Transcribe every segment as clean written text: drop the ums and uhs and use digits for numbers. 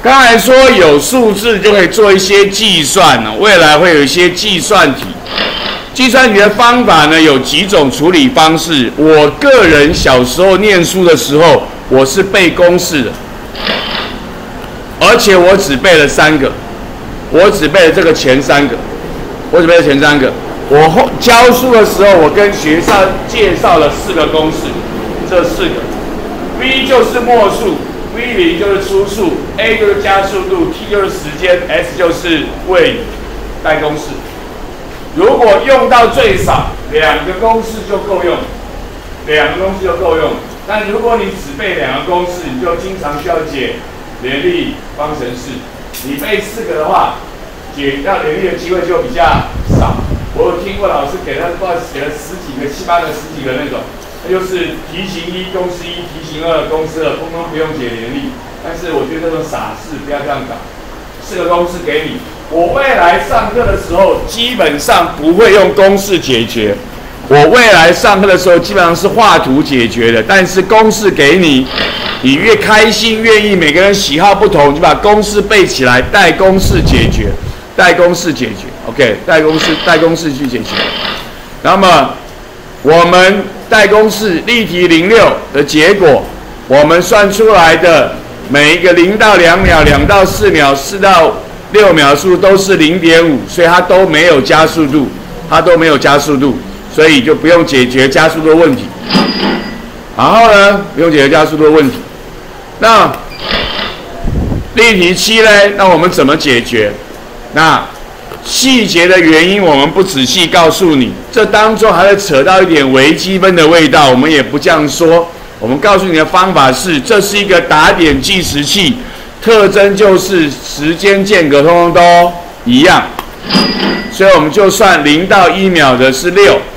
刚才说有数字就可以做一些计算了，未来会有一些计算题。计算题的方法呢有几种处理方式。我个人小时候念书的时候，我是背公式的，而且我只背了3个，我只背了这个前3个，我只背了前3个。我教书的时候，我跟学生介绍了4个公式，这4个 ，V 就是末数。V0 就是初数 ，A 就是加速度 ，T 就是时间 ，S 就是位移，带公式。如果用到最少2个公式就够用，2个公式就够用。但如果你只背2个公式，你就经常需要解联立方程式。你背4个的话，解到联立的机会就比较少。我有听过老师给他不知道写了10几个、7、8个、10几个那种。那就是题型1公式1，题型2公式2，通通不用解联立。但是我觉得这种傻事不要这样搞，4个公式给你。我未来上课的时候基本上不会用公式解决，我未来上课的时候基本上是画图解决的。但是公式给你，你越开心愿意，每个人喜好不同，就把公式背起来，带公式解决，带公式解决 ，OK， 带公式去解决。那么我们带公式例题06的结果，我们算出来的每一个0到2秒、2到4秒、4到6秒数都是0.5，所以它都没有加速度，所以就不用解决加速度的问题。然后呢，不用解决加速度的问题。那例题7呢？那我们怎么解决？那细节的原因我们不仔细告诉你，这当中还会扯到一点微积分的味道，我们也不这样说。我们告诉你的方法是，这是一个打点计时器，特征就是时间间隔通通都一样，所以我们就算0到1秒的是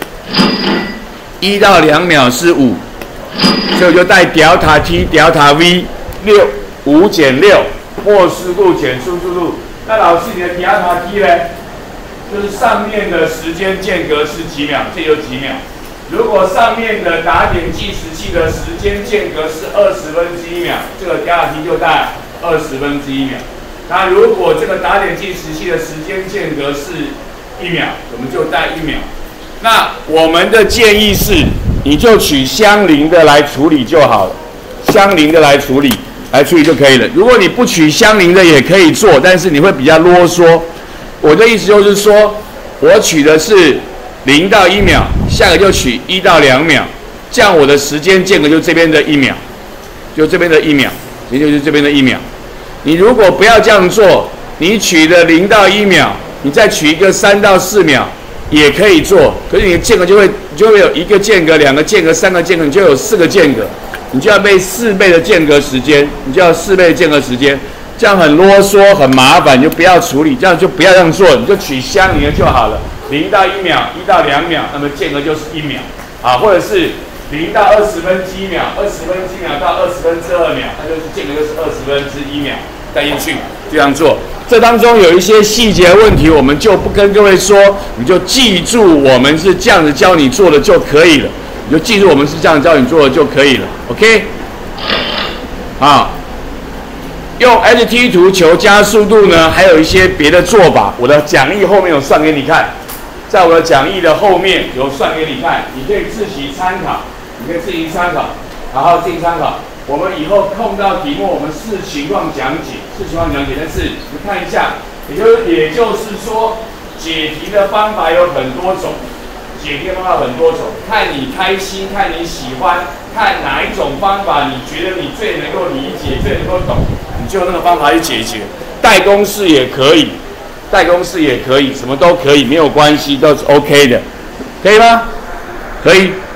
6，1到2秒是5，所以我就带 delta t、delta v，5减6，末速度减初速度。那老师，你的 delta t 呢？就是上面的时间间隔是几秒，这有几秒。如果上面的打点计时器的时间间隔是1/20秒，这个 delta t 就带1/20秒。那如果这个打点计时器的时间间隔是1秒，我们就带1秒。那我们的建议是，你就取相邻的来处理就好了，相邻的来处理就可以了。如果你不取相邻的也可以做，但是你会比较啰嗦。我的意思就是说，我取的是0到1秒，下个就取1到2秒，这样我的时间间隔就这边的1秒，就这边的1秒，也就是这边的1秒。你如果不要这样做，你取的0到1秒，你再取一个3到4秒也可以做，可是你的间隔就会有1个间隔、2个间隔、3个间隔，你就有4个间隔，你就要背4倍的间隔时间，这样很啰嗦很麻烦，你就不要处理，这样就不要这样做，你就取相邻的就好了。0到1秒、1到2秒，那么间隔就是1秒啊，或者是0到20分之1秒、20分之1秒到20分之2秒，那就是间隔就是20分之1秒，带进去这样做。这当中有一些细节问题，我们就不跟各位说，你就记住我们是这样子教你做的就可以了，你就记住我们是这样教你做的就可以了 ，OK？ 啊。用 ht 图求加速度呢，还有一些别的做法。我的讲义后面有算给你看，在我的讲义的后面有算给你看，你可以自行参考，然后自行参考。我们以后碰到题目，我们视情况讲解。但是你看一下，也就是说，解题的方法有很多种，看你开心，看你喜欢，看哪一种方法你觉得你最能够理解、最能够懂。你就用那个方法去解决，带公式也可以，什么都可以，没有关系，都是 OK 的，可以吗？可以。